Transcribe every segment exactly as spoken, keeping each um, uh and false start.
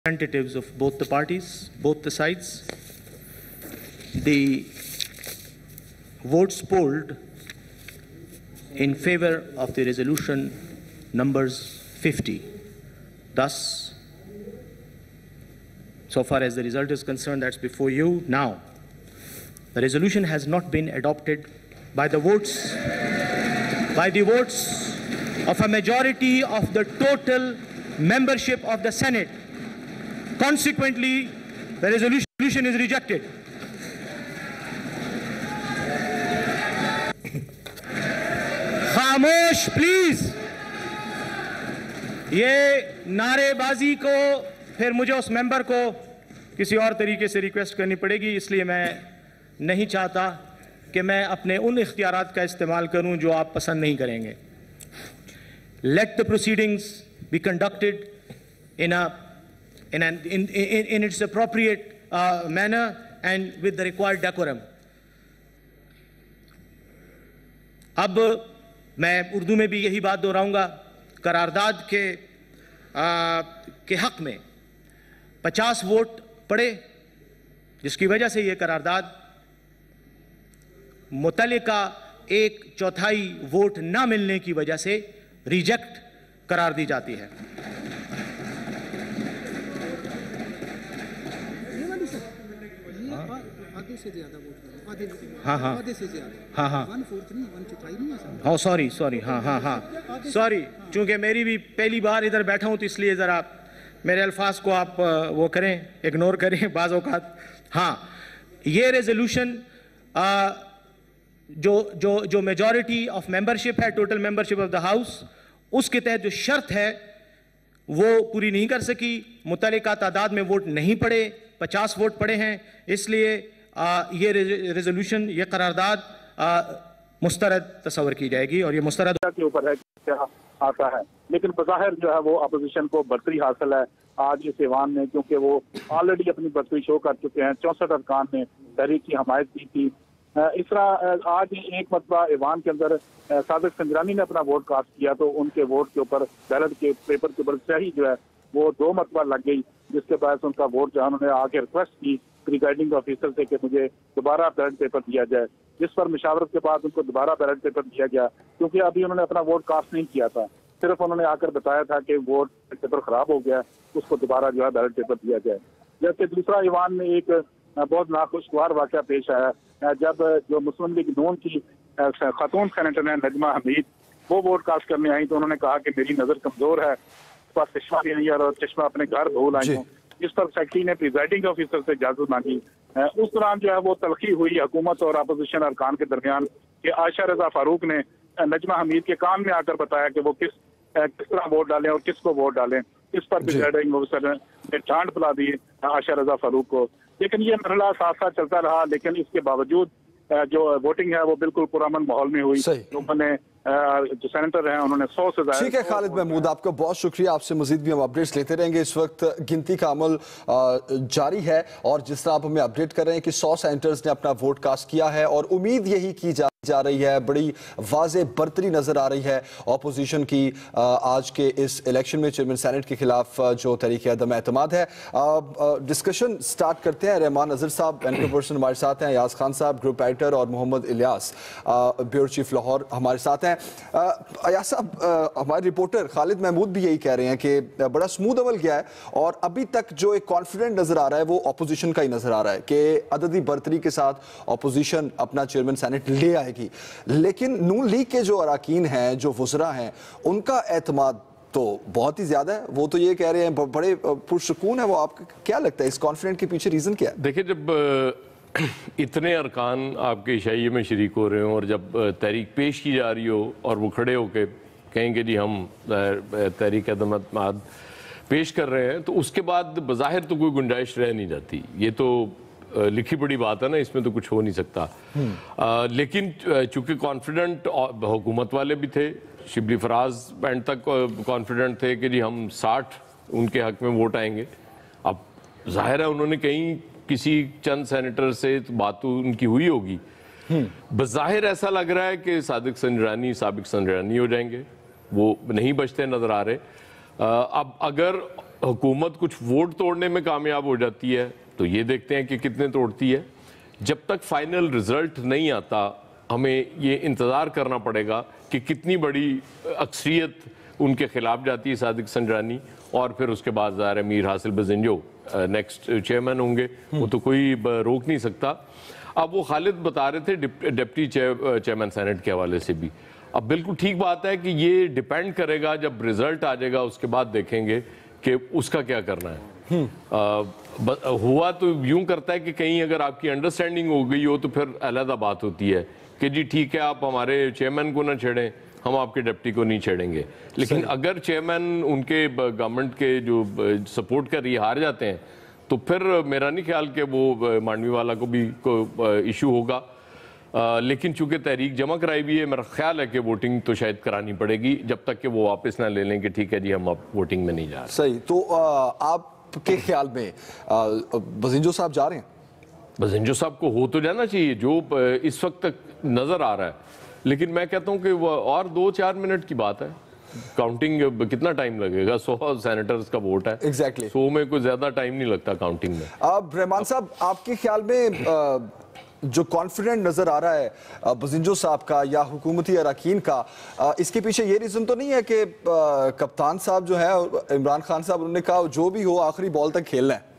representatives of both the parties, both the sides. The votes polled in favor of the resolution numbers fifty. Thus, so far as the result is concerned, that's before you now. The resolution has not been adopted by the votes, by the votes of a majority of the total membership of the Senate. Consequently, the resolution is rejected. खामोश please. ये नारेबाजी को फिर मुझे उस member को किसी और तरीके से रिक्वेस्ट करनी पड़ेगी, इसलिए मैं नहीं चाहता कि मैं अपने उन इख्तियारात का इस्तेमाल करूं जो आप पसंद नहीं करेंगे। Let the proceedings be conducted in a in an in in, in its appropriate uh, manner and with the required decorum. अब मैं उर्दू में भी यही बात दोहराऊंगा। करारदाद के आ, के हक में पचास वोट पड़े, जिसकी वजह से ये करारदाद मुतल्लिका एक चौथाई वोट ना मिलने की वजह से रिजेक्ट करार दी जाती है। हाँ हाँ हाँ हाँ हाँ सॉरी सॉरी हाँ हाँ हाँ सॉरी, चूंकि मेरी भी पहली बार इधर बैठा हूँ तो इसलिए ज़रा मेरे अल्फाज को आप वो करें, इग्नोर करें बाज़ औक़ात। हाँ, ये रेजोल्यूशन जो जो जो मेजॉरिटी ऑफ मेंबरशिप है, total membership of the house, उसके तहत जो शर्त है वो पूरी नहीं कर सकी। मुतल्लिका तादाद में वोट नहीं पड़े, पचास वोट पड़े हैं, इसलिए आ, ये रेजोल्यूशन, ये करारदाद मुस्तरद तस्वर की जाएगी और ये मुस्तरद के ऊपर है क्या आता है। लेकिन बज़ाहिर जो है वो अपोजिशन को बढ़तरी हासिल है आज इस ऐवान में, क्योंकि वो ऑलरेडी अपनी बढ़तरी शो कर चुके हैं। चौंसठ अरकान ने तहरीक की हमायत की थी। इस तरह आज एक मरतबा ऐवान के अंदर सादिक संजरानी ने अपना वोट कास्ट किया तो उनके वोट के ऊपर, बैलेट के पेपर के ऊपर सही जो है वो दो मरतबा लग गई, जिसके बाद उनका वोट जो है उन्होंने आके रिक्वेस्ट की प्रिजाइडिंग ऑफिसर से कि मुझे दोबारा बैलेट पेपर दिया जाए, जिस पर मुशावरत के बाद उनको दोबारा बैलेट पेपर दिया गया, क्योंकि अभी उन्होंने अपना वोट कास्ट नहीं किया था। सिर्फ उन्होंने आकर बताया था कि वोट पेपर खराब हो गया, उसको दोबारा जो है बैलेट पेपर दिया जाए। जबकि दूसरा ईवान में एक बहुत नाखुशगवार वाक़या पेश आया जब जो मुस्लिम लीग नून की खातून सेनेटर है नजमा हमीद, वो वोट कास्ट करने आई तो उन्होंने कहा कि मेरी नज़र कमज़ोर है, पास चश्मा भी नहीं है और चश्मा अपने घर धो लाई हूँ। इस पर सेक्रेटरी ने प्रिजाइडिंग ऑफिसर से इजाजत मांगी। उस दौरान जो है वो तलखी हुई हुकूमत और अपोजिशन अरकान के दरमियान कि आयशा रजा फारूक ने नजमा हमीद के कान में आकर बताया कि वो किस किस तरह वोट डालें और किसको वोट डालें। इस पर प्रिजाइडिंग ऑफिसर ने डांट बुला दी आयशा रजा फारूक को। लेकिन ये मरहला साथ साथ चलता रहा, लेकिन इसके बावजूद जो वोटिंग है वो बिल्कुल पुरअमन माहौल में हुई। लोगों ने जो सेनेटर हैं उन्होंने सौ से ज्यादा। ठीक है खालिद महमूद, आपका बहुत शुक्रिया। आपसे मजीद भी हम अपडेट्स लेते रहेंगे। इस वक्त गिनती का अमल जारी है और जिस तरह आप हमें अपडेट कर रहे हैं कि सौ सेनेटर्स ने अपना वोट कास्ट किया है और उम्मीद यही की जा जा रही है, बड़ी वाज़े बर्तरी नजर आ रही है अपोजिशन की आज के इस इलेक्शन में चेयरमैन सेनेट के खिलाफ जो तरीके अदम एतमाद है। डिस्कशन स्टार्ट करते हैं। रहमान नजर साहब एंकर पर्सन हमारे साथ हैं, याज खान साहब ग्रुप एडिटर और मोहम्मद इलियास ब्यूरो चीफ लाहौर हमारे साथ हैं। अयाज साहब, हमारे रिपोर्टर खालिद महमूद भी यही कह रहे हैं कि बड़ा स्मूथ अमल गया है और अभी तक जो एक कॉन्फिडेंट नजर आ रहा है वो अपोजिशन का ही नजर आ रहा है कि अददी बर्तरी के साथ अपोजिशन अपना चेयरमैन सेनेट ले आए की। लेकिन नून लीग के जो अरकान हैं, जो वज़रा हैं, उनका एतमाद तो बहुत ही ज्यादा है। वो तो ये कह रहे हैं बड़े पुरसुकून है। वो आपको क्या लगता है इस कॉन्फिडेंट के पीछे रीजन क्या है? देखिए, जब इतने अरकान आपके इशाइये में शरीक हो रहे हो और जब तहरीक पेश की जा रही हो और वो खड़े होकर कहेंगे जी हम तहरीक अदम एतमाद पेश कर रहे हैं, तो उसके बाद बज़ाहिर तो कोई गुंजाइश रह नहीं जाती। ये तो लिखी पड़ी बात है ना, इसमें तो कुछ हो नहीं सकता। आ, लेकिन चूंकि कॉन्फिडेंट हुकूमत वाले भी थे, शिबली फराज एंड तक कॉन्फिडेंट थे कि जी हम साठ उनके हक में वोट आएंगे। अब जाहिर है उन्होंने कहीं किसी चंद सेनेटर से तो बात तो उनकी हुई होगी। बज़ाहिर ऐसा लग रहा है कि सादिक संजरानी साबिक संजरानी हो जाएंगे, वो नहीं बचते नजर आ रहे। अब अगर हुकूमत कुछ वोट तोड़ने में कामयाब हो जाती है तो ये देखते हैं कि कितने तोड़ती है। जब तक फाइनल रिजल्ट नहीं आता हमें ये इंतज़ार करना पड़ेगा कि कितनी बड़ी अक्सरियत उनके खिलाफ जाती है सादिक संजरानी, और फिर उसके बाद ज़ाहिर है मीर हासिल बजिंजो नेक्स्ट चेयरमैन होंगे, वो तो कोई रोक नहीं सकता। अब वो खालिद बता रहे थे डिप्टी चेयरमैन सेनेट के हवाले से भी, अब बिल्कुल ठीक बात है कि ये डिपेंड करेगा, जब रिजल्ट आ जाएगा उसके बाद देखेंगे कि उसका क्या करना है। आ, हुआ तो यूं करता है कि कहीं अगर आपकी अंडरस्टैंडिंग हो गई हो तो फिर अलग बात होती है कि जी ठीक है आप हमारे चेयरमैन को ना छेड़ें, हम आपके डिप्टी को नहीं छेड़ेंगे। लेकिन अगर चेयरमैन उनके गवर्नमेंट के जो सपोर्ट कर रही हार जाते हैं तो फिर मेरा नहीं ख्याल कि वो मांडवी वाला को भी को इशू होगा। आ, लेकिन चूंकि तहरीक जमा कराई भी है, मेरा ख्याल है कि वोटिंग तो शायद करानी पड़ेगी जब तक कि वो वापस ना ले लें कि ठीक है जी हम अब वोटिंग में नहीं जा रहे। सही, तो आ, आपके ख्याल में बजिंजो साहब जा रहे हैं? बजिंजो साहब को हो तो जाना चाहिए जो इस वक्त तक नजर आ रहा है, लेकिन मैं कहता हूं कि वो और दो चार मिनट की बात है। काउंटिंग कितना टाइम लगेगा? सौ सेनेटर्स का वोट है, एग्जैक्टली सौ में कोई ज्यादा टाइम नहीं लगता काउंटिंग में। अब रहमान साहब, आपके ख्याल में आ, जो कॉन्फिडेंट नजर आ रहा है बजिंजो साहब का या हुकूमती अरकान का, आ, इसके पीछे ये रीजन तो नहीं है कि कप्तान साहब जो है इमरान खान साहब, उन्होंने कहा जो भी हो आखिरी बॉल तक खेलना है?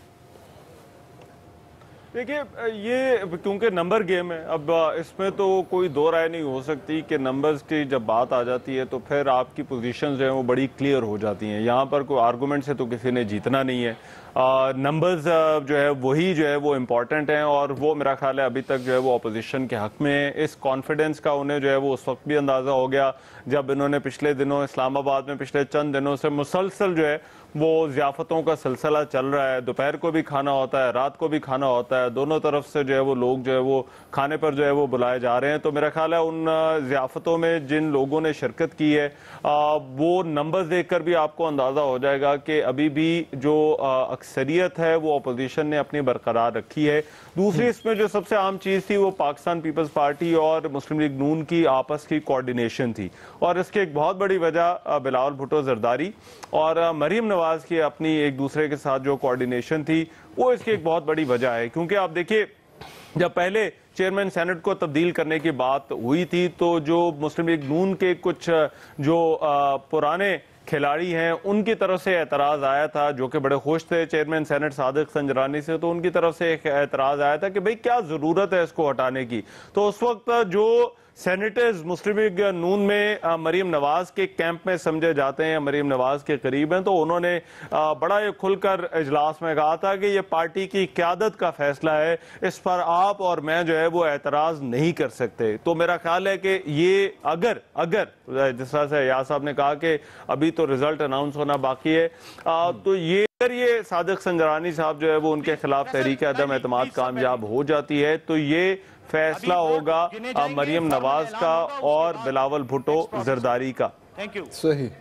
देखिए ये क्योंकि नंबर गेम है, अब इसमें तो कोई दो राय नहीं हो सकती कि नंबर्स की जब बात आ जाती है तो फिर आपकी पोजीशन जो है वो बड़ी क्लियर हो जाती हैं। यहाँ पर कोई आर्गूमेंट से तो किसी ने जीतना नहीं है। नंबर्स जो है वही जो है वो इम्पॉर्टेंट हैं, और वो मेरा ख्याल है अभी तक जो है वो अपोजिशन के हक में है। इस कॉन्फिडेंस का उन्हें जो है वो उस वक्त भी अंदाज़ा हो गया जब इन्होंने पिछले दिनों इस्लामाबाद में पिछले चंद दिनों से मुसलसल जो है वो ज़ियाफ़तों का सिलसिला चल रहा है। दोपहर को भी खाना होता है, रात को भी खाना होता है, दोनों तरफ से जो है वो लोग जो है वो खाने पर जो है वो बुलाए जा रहे हैं। तो मेरा ख्याल है उन ज़ियाफ़तों में जिन लोगों ने शिरकत की है आ, वो नंबर्स देखकर भी आपको अंदाज़ा हो जाएगा कि अभी भी जो अक्सरियत है वो अपोजिशन ने अपनी बरकरार रखी है। दूसरी इसमें जो सबसे आम चीज़ थी वो पाकिस्तान पीपल्स पार्टी और मुस्लिम लीग नून की आपस की कोऑर्डिनेशन थी, और इसकी एक बहुत बड़ी वजह बिलावल भुट्टो जरदारी और मरीम नवाज की अपनी एक दूसरे के साथ जो कोऑर्डिनेशन थी वो इसकी एक बहुत बड़ी वजह है। क्योंकि आप देखिए जब पहले चेयरमैन सेनेट को तब्दील करने की बात हुई थी तो जो मुस्लिम लीग नून के कुछ जो पुराने खिलाड़ी हैं उनकी तरफ से एतराज़ आया था, जो कि बड़े खुश थे चेयरमैन सेनेट सादिक संजरानी से, तो उनकी तरफ से एक एतराज़ आया था कि भाई क्या ज़रूरत है इसको हटाने की। तो उस वक्त जो सेनेटर्स मुस्लिम लीग नून में मरीम नवाज के कैंप में समझे जाते हैं, मरीम नवाज के करीब हैं, तो उन्होंने बड़ा ये खुलकर इजलास में कहा था कि ये पार्टी की क़यादत का फैसला है, इस पर आप और मैं जो है वो एतराज़ नहीं कर सकते। तो मेरा ख्याल है कि ये अगर अगर जिस तरह से या साहब ने कहा कि अभी तो रिजल्ट अनाउंस होना बाकी है, आ, तो ये अगर ये सादिक संजरानी साहब जो है वो उनके खिलाफ तहरीक अदम एतमाद कामयाब हो जाती है तो ये फैसला होगा मरीम नवाज का और बिलावल भुट्टो जरदारी का। Thank you. सही,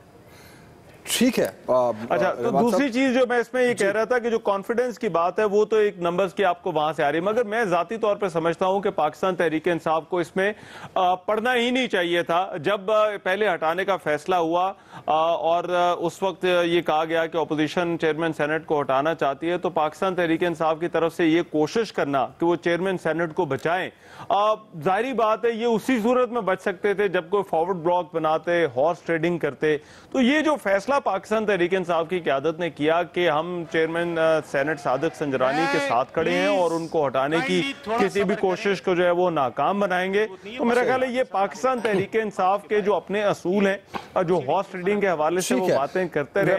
ठीक है। अच्छा, तो दूसरी चीज जो मैं इसमें ये कह रहा था कि जो कॉन्फिडेंस की बात है वो तो एक नंबर्स की आपको वहां से आ रही है, मगर मैं जाती तौर पे समझता हूं कि पाकिस्तान तहरीक इंसाफ को इसमें पढ़ना ही नहीं चाहिए था। जब पहले हटाने का फैसला हुआ और उस वक्त ये कहा गया कि अपोजिशन चेयरमैन सेनेट को हटाना चाहती है, तो पाकिस्तान तहरीक इंसाफ की तरफ से ये कोशिश करना कि वो चेयरमैन सेनेट को बचाएं, जाहिर बात है ये उसी सूरत में बच सकते थे जब कोई फॉरवर्ड ब्लॉक बनाते, हॉर्स ट्रेडिंग करते। तो ये जो फैसला पाकिस्तान तहरीक इंसाफ की क़यादत ने किया कि हम चेयरमैन सेनेट सादिक संजरानी के साथ खड़े हैं और उनको हटाने की किसी भी कोशिश को जो है वो नाकाम बनाएंगे, तो मेरा ख्याल है ये पाकिस्तान तहरीक इंसाफ के जो अपने असूल हैं, जो हॉर्स ट्रेडिंग के हवाले से वो बातें करते रहे,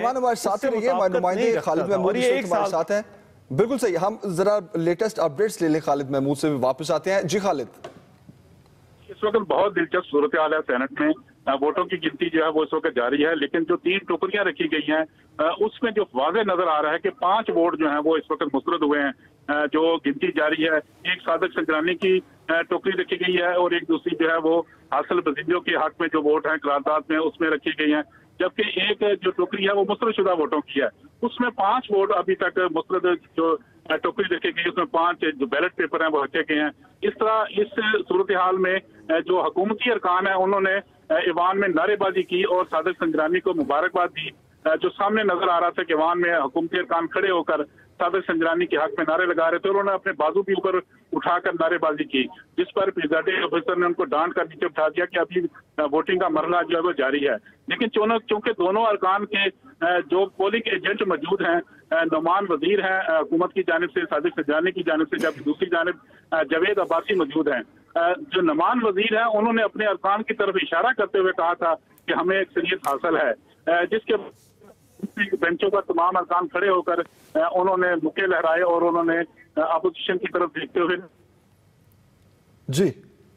बिल्कुल सही। हम जरा लेटेस्ट अपडेट्स ले लें, खालिद महमूद से भी वापस आते हैं। जी खालिद, इस वक्त बहुत दिलचस्प सूरत हाल है सेनेट में। वोटों की गिनती जो है वो इस वक्त जारी है, लेकिन जो तीन टोकरियां रखी गई हैं उसमें जो वाज़ेह नजर आ रहा है कि पांच वोट जो हैं वो इस वक्त मुस्तरद हुए हैं, जो गिनती जारी है। एक सादिक संजरानी की टोकरी रखी गई है और एक दूसरी जो है वो हासिल बजिंजो के हक में जो वोट है करारदाद में उसमें रखी गई है, जबकि एक जो टोकरी है वो मुस्तरदशुदा वोटों की है, उसमें पांच वोट अभी तक मुस्तरद जो टोकरी रखी गई उसमें पांच जो बैलेट पेपर हैं वो रखे गए हैं। इस तरह इस सूरत हाल में जो हुकूमती अरकान है उन्होंने ईवान में नारेबाजी की और सादिक संजरानी को मुबारकबाद दी जो सामने नजर आ रहा था कि वाहन में हुकूमती अरकान खड़े होकर सादिक संजरानी के हक में नारे लगा रहे थे, उन्होंने अपने बाजू भी ऊपर उठाकर नारेबाजी की, जिस पर प्रिजाइडिंग ऑफिसर ने उनको डांट कर नीचे उठा दिया कि अभी वोटिंग का मरहला जो है वो जारी है। लेकिन चूंकि दोनों अरकान के जो पोलिंग एजेंट मौजूद हैं, नुमान वजीर हैं हुकूमत की जानिब से, सादिक संजरानी की जानिब से, जबकि दूसरी जानिब जावेद अब्बासी मौजूद हैं। जो नुमान वजीर हैं उन्होंने अपने अरकान की तरफ इशारा करते हुए कहा था कि हमें अक्सरियत हासिल है, जिसके बेंचों पर तमाम अरकान खड़े होकर उन्होंने मुक्के लहराए और उन्होंने अपोजिशन की तरफ देखते हुए। जी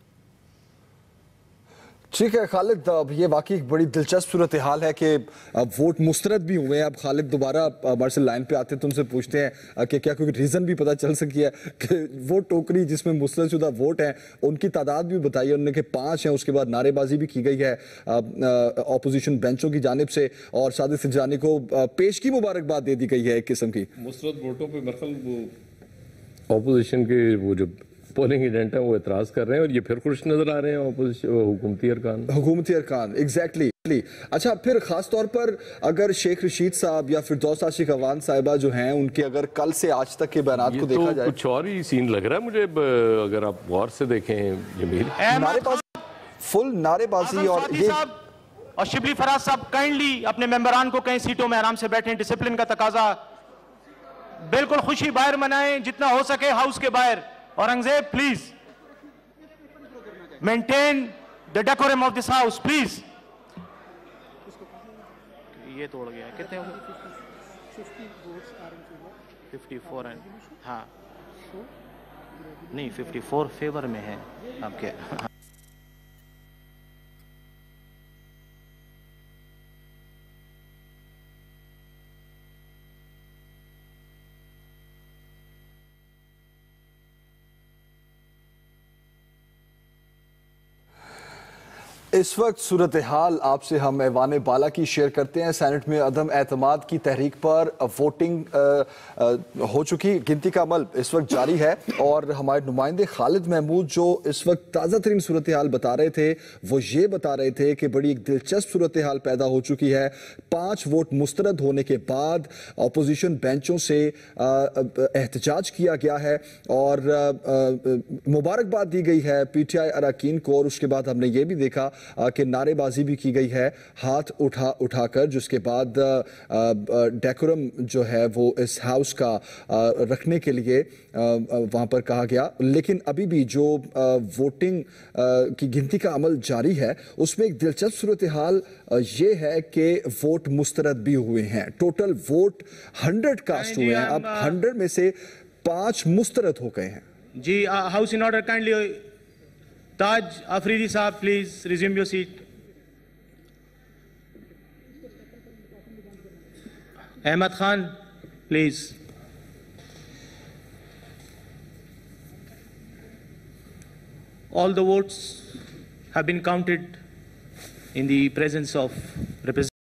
ठीक है खालिद, अब ये वाकई एक बड़ी दिलचस्प सूरत हाल है कि अब वोट मुस्तरद भी हुए हैं। अब खालिद दोबारा हमारे से लाइन पे आते हैं, तुमसे पूछते हैं कि क्या कोई रीज़न भी पता चल सकी है कि वो टोकरी जिसमें मुस्तरद शुदा वोट हैं उनकी तादाद भी बताई उन्होंने कि पाँच हैं। उसके बाद नारेबाजी भी की गई है अपोजिशन बेंचों की जानिब से और सादिक संजरानी को पेश की मुबारकबाद दे दी गई है एक किस्म की। मुस्तरद वोटों पर मरकल वो अपोजिशन के वो जो पोलिंग एजेंट है वो एतराज कर रहे हैं और ये फिर खुश नजर आ रहे हैं हुकूमती अरकान हुकूमती अरकान एग्जैक्टली exactly. अच्छा, फिर खास तौर पर अगर शेख रशीद साहब या फिरदौस आशिक अवान साहिबा जो हैं उनके अगर कल से आज तक के बयान को देखा तो जाए कुछ और ही सीन लग रहा है मुझे, अगर आप गौर से देखें जमील, नारेबाजी, फुल नारेबाजी और ये और शिबली फराज साहब काइंडली अपने मेंबरान को कई सीटों में आराम से बैठे, डिसिप्लिन का तकाजा, बिल्कुल खुशी बाहर मनाएं जितना हो सके हाउस के बाहर। Aurangzeb please maintain the decorum of this house please. ये तोड़ गया है, कितने हो गए? फिफ्टी फोर है, हाँ नहीं फिफ्टी फोर फेवर में है आपके। इस वक्त सूरत हाल आपसे हम ऐवान बाला की शेयर करते हैं। सेनेट में अदम एतमाद की तहरीक पर वोटिंग आ, आ, हो चुकी, गिनती का अमल इस वक्त जारी है और हमारे नुमाइंदे खालिद महमूद जो इस वक्त ताज़ा तरीन सूरत हाल बता रहे थे वो ये बता रहे थे कि बड़ी एक दिलचस्प सूरत हाल पैदा हो चुकी है। पाँच वोट मुस्तरद होने के बाद अपोजिशन बेंचों से एहतजाज किया गया है और मुबारकबाद दी गई है पी टी आई अरकान को और उसके बाद हमने ये भी देखा कि नारेबाजी भी की गई है हाथ उठा उठाकर, जिसके बाद डेकोरम जो है वो इस हाउस का रखने के लिए वहां पर कहा गया। लेकिन अभी भी जो वोटिंग की गिनती का अमल जारी है उसमें एक दिलचस्प सूरत हाल ये है कि वोट मुस्तरद भी हुए हैं। टोटल वोट हंड्रेड कास्ट हुए हैं, अब हंड्रेड में से पांच मुस्तरद हो गए हैं। जी house in order, kindly Taj Afridi साहब please resume your seat. Ahmad Khan please. All the votes have been counted in the presence of representatives.